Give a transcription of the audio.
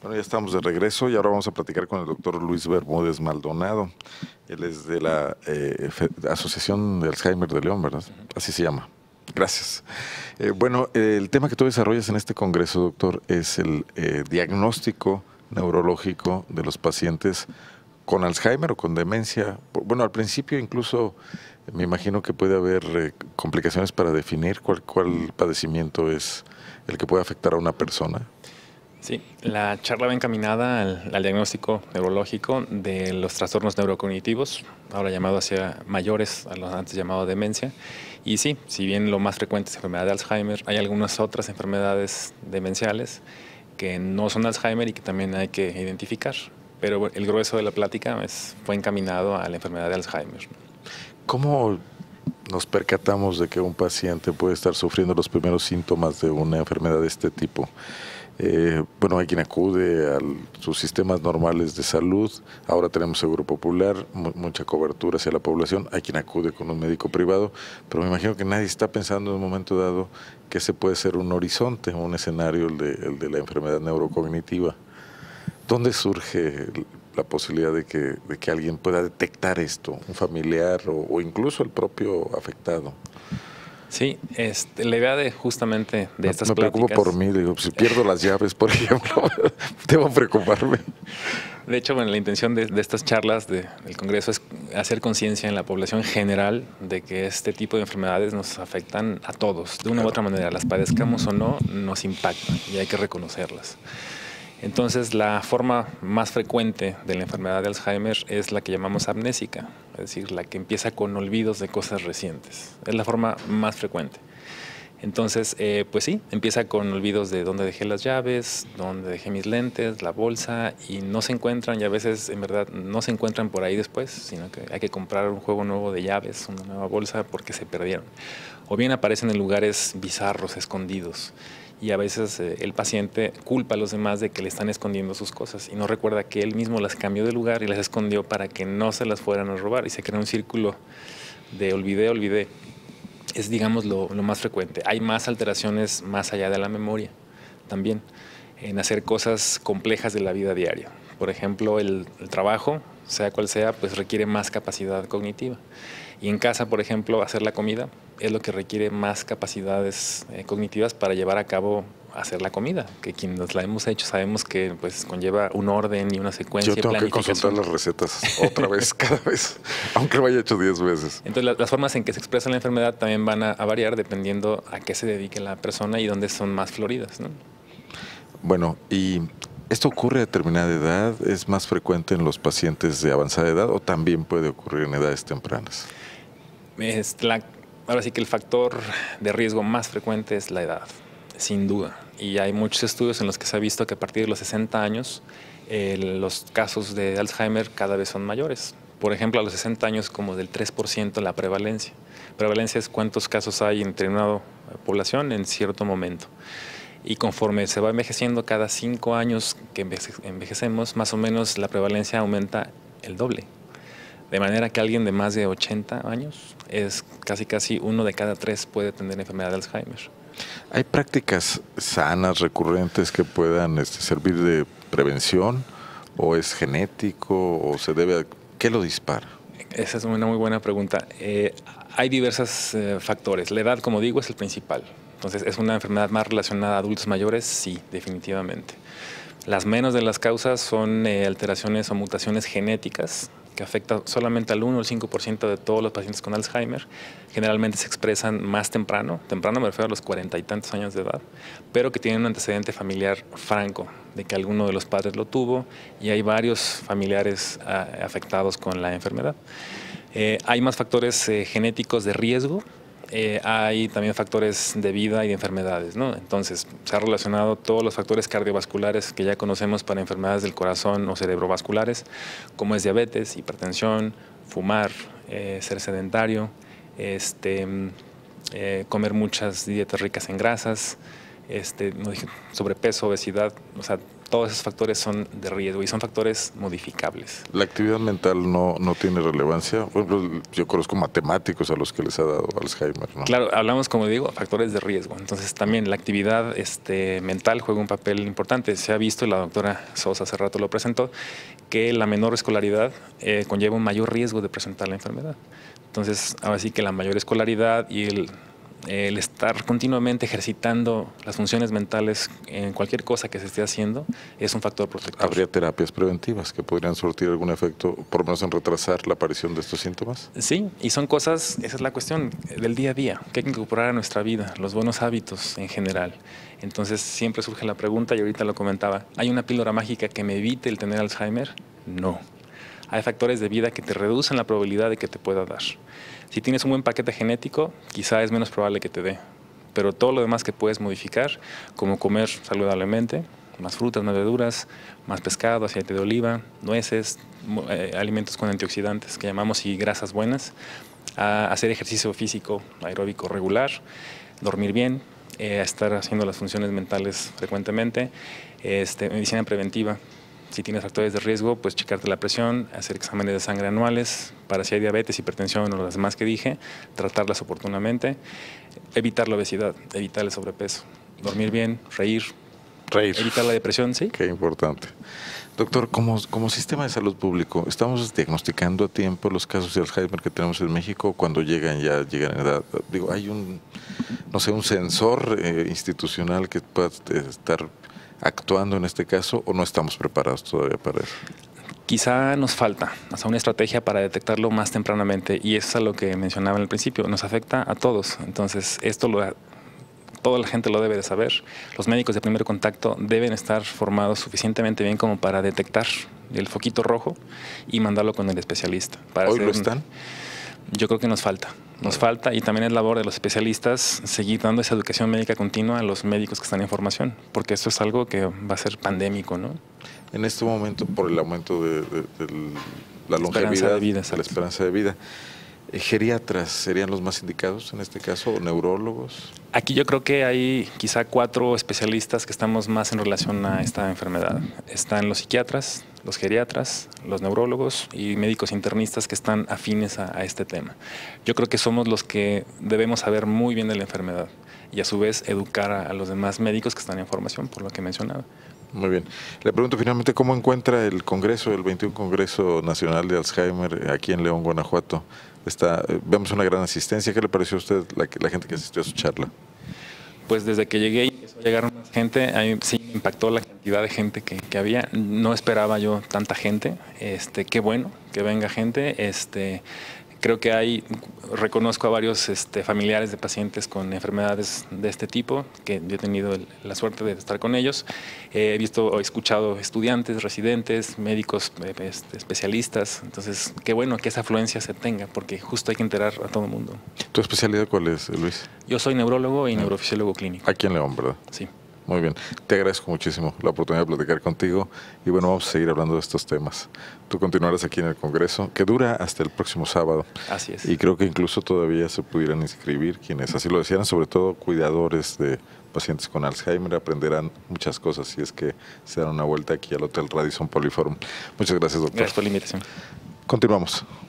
Bueno, ya estamos de regreso y ahora vamos a platicar con el doctor Luis Bermúdez Maldonado. Él es de la Asociación de Alzheimer de León, ¿verdad? Así se llama. Gracias. Bueno, el tema que tú desarrollas en este congreso, doctor, es el diagnóstico neurológico de los pacientes con Alzheimer o con demencia. Bueno, al principio incluso me imagino que puede haber complicaciones para definir cuál padecimiento es el que puede afectar a una persona. Sí, la charla va encaminada al diagnóstico neurológico de los trastornos neurocognitivos, ahora llamados hacia mayores, a los antes llamado demencia. Y sí, si bien lo más frecuente es enfermedad de Alzheimer, hay algunas otras enfermedades demenciales que no son Alzheimer y que también hay que identificar. Pero el grueso de la plática fue encaminado a la enfermedad de Alzheimer. ¿Cómo nos percatamos de que un paciente puede estar sufriendo los primeros síntomas de una enfermedad de este tipo? Bueno, hay quien acude a sus sistemas normales de salud. Ahora tenemos seguro popular, mucha cobertura hacia la población. Hay quien acude con un médico privado, pero me imagino que nadie está pensando en un momento dado que ese puede ser un horizonte, un escenario, el de la enfermedad neurocognitiva. ¿Dónde surge la posibilidad de que alguien pueda detectar esto, un familiar o incluso el propio afectado? Sí, la idea de justamente de estas pláticas... Me preocupo por mí, digo, si pierdo las llaves, por ejemplo, debo preocuparme. De hecho, bueno, la intención de estas charlas del Congreso es hacer conciencia en la población general de que este tipo de enfermedades nos afectan a todos, de una u otra manera, las padezcamos o no, nos impactan y hay que reconocerlas. Entonces, la forma más frecuente de la enfermedad de Alzheimer es la que llamamos amnésica, es decir, la que empieza con olvidos de cosas recientes. Es la forma más frecuente. Entonces, pues sí, empieza con olvidos de dónde dejé las llaves, dónde dejé mis lentes, la bolsa, y no se encuentran, y a veces en verdad no se encuentran por ahí después, sino que hay que comprar un juego nuevo de llaves, una nueva bolsa, porque se perdieron. O bien aparecen en lugares bizarros, escondidos. Y a veces el paciente culpa a los demás de que le están escondiendo sus cosas y no recuerda que él mismo las cambió de lugar y las escondió para que no se las fueran a robar, y se crea un círculo de olvidé. Es, digamos, lo más frecuente. Hay más alteraciones más allá de la memoria también, en hacer cosas complejas de la vida diaria. Por ejemplo, el trabajo, sea cual sea, pues requiere más capacidad cognitiva. Y en casa, por ejemplo, hacer la comida es lo que requiere más capacidades cognitivas para llevar a cabo hacer la comida, que quienes la hemos hecho sabemos que pues conlleva un orden y una secuencia. Yo tengo que consultar las recetas otra vez, cada vez, aunque lo haya hecho 10 veces. Entonces las formas en que se expresa la enfermedad también van a variar dependiendo a qué se dedique la persona y dónde son más floridas, ¿no? Bueno, ¿y esto ocurre a determinada edad? ¿Es más frecuente en los pacientes de avanzada edad o también puede ocurrir en edades tempranas? Ahora sí que el factor de riesgo más frecuente es la edad, sin duda. Y hay muchos estudios en los que se ha visto que a partir de los 60 años los casos de Alzheimer cada vez son mayores. Por ejemplo, a los 60 años como del 3% la prevalencia. Prevalencia es cuántos casos hay entre una población en cierto momento. Y conforme se va envejeciendo, cada 5 años que envejecemos, más o menos la prevalencia aumenta el doble. De manera que alguien de más de 80 años, es casi 1 de cada 3 puede tener enfermedad de Alzheimer. ¿Hay prácticas sanas, recurrentes, que puedan servir de prevención? ¿O es genético? ¿O se debe a qué lo dispara? Esa es una muy buena pregunta. Hay diversos factores. La edad, como digo, es el principal. Entonces, ¿es una enfermedad más relacionada a adultos mayores? Sí, definitivamente. Las menos de las causas son alteraciones o mutaciones genéticas que afectan solamente al 1 o el 5% de todos los pacientes con Alzheimer. Generalmente se expresan más temprano me refiero a los 40 y tantos años de edad, pero que tienen un antecedente familiar franco, de que alguno de los padres lo tuvo y hay varios familiares afectados con la enfermedad. Hay más factores genéticos de riesgo. Hay también factores de vida y de enfermedades, ¿no? Entonces, se ha relacionado todos los factores cardiovasculares que ya conocemos para enfermedades del corazón o cerebrovasculares, como es diabetes, hipertensión, fumar, ser sedentario, comer muchas dietas ricas en grasas, sobrepeso, obesidad. O sea, todos esos factores son de riesgo y son factores modificables. ¿La actividad mental no tiene relevancia? Bueno, yo conozco matemáticos a los que les ha dado Alzheimer, ¿no? Claro, hablamos, como digo, factores de riesgo. Entonces también la actividad mental juega un papel importante. Se ha visto, y la doctora Sosa hace rato lo presentó, que la menor escolaridad conlleva un mayor riesgo de presentar la enfermedad. Entonces, ahora sí que la mayor escolaridad y el estar continuamente ejercitando las funciones mentales en cualquier cosa que se esté haciendo es un factor protector. ¿Habría terapias preventivas que podrían surtir algún efecto, por lo menos en retrasar la aparición de estos síntomas? Sí, y son cosas, esa es la cuestión del día a día, que hay que incorporar a nuestra vida, los buenos hábitos en general. Entonces siempre surge la pregunta, y ahorita lo comentaba, ¿hay una píldora mágica que me evite el tener Alzheimer? No. Hay factores de vida que te reducen la probabilidad de que te pueda dar. Si tienes un buen paquete genético, quizá es menos probable que te dé. Pero todo lo demás que puedes modificar, como comer saludablemente, más frutas, más verduras, más pescado, aceite de oliva, nueces, alimentos con antioxidantes que llamamos y grasas buenas, hacer ejercicio físico aeróbico regular, dormir bien, estar haciendo las funciones mentales frecuentemente, medicina preventiva. Si tienes factores de riesgo, pues checarte la presión, hacer exámenes de sangre anuales para si hay diabetes, hipertensión o las demás que dije, tratarlas oportunamente, evitar la obesidad, evitar el sobrepeso, dormir bien, reír, evitar la depresión, ¿sí? Qué importante. Doctor, como sistema de salud público, ¿estamos diagnosticando a tiempo los casos de Alzheimer que tenemos en México cuando llegan en edad? Digo, ¿hay un sensor institucional que pueda estar actuando en este caso o no estamos preparados todavía para eso? Quizá nos falta una estrategia para detectarlo más tempranamente, y eso es a lo que mencionaba en el principio, nos afecta a todos. Entonces toda la gente lo debe de saber. Los médicos de primer contacto deben estar formados suficientemente bien como para detectar el foquito rojo y mandarlo con el especialista. ¿Hoy lo están? Yo creo que nos falta, y también es labor de los especialistas seguir dando esa educación médica continua a los médicos que están en formación, porque esto es algo que va a ser pandémico, ¿no? En este momento, por el aumento de la longevidad, la esperanza de vida, ¿geriatras serían los más indicados en este caso o neurólogos? Aquí yo creo que hay quizá 4 especialistas que estamos más en relación a esta enfermedad. Están los psiquiatras, los geriatras, los neurólogos y médicos internistas que están afines a este tema. Yo creo que somos los que debemos saber muy bien de la enfermedad y a su vez educar a los demás médicos que están en formación, por lo que mencionaba. Muy bien. Le pregunto finalmente, ¿cómo encuentra el Congreso, el 21 Congreso Nacional de Alzheimer aquí en León, Guanajuato? Vemos una gran asistencia. ¿Qué le pareció a usted la gente que asistió a su charla? Pues desde que llegué y empezó a llegar más gente, a mí sí me impactó la cantidad de gente que había. No esperaba yo tanta gente. Qué bueno que venga gente. Creo que reconozco a varios familiares de pacientes con enfermedades de este tipo, que yo he tenido la suerte de estar con ellos. He escuchado estudiantes, residentes, médicos, especialistas. Entonces, qué bueno que esa afluencia se tenga, porque justo hay que enterar a todo el mundo. ¿Tu especialidad cuál es, Luis? Yo soy neurólogo y neurofisiólogo clínico. Aquí en León, ¿verdad? Sí. Muy bien, te agradezco muchísimo la oportunidad de platicar contigo y bueno, vamos a seguir hablando de estos temas. Tú continuarás aquí en el Congreso, que dura hasta el próximo sábado. Así es. Y creo que incluso todavía se pudieran inscribir quienes así lo desearan, sobre todo cuidadores de pacientes con Alzheimer, aprenderán muchas cosas si es que se dan una vuelta aquí al Hotel Radisson Polyforum. Muchas gracias, doctor. Gracias por la invitación. Continuamos.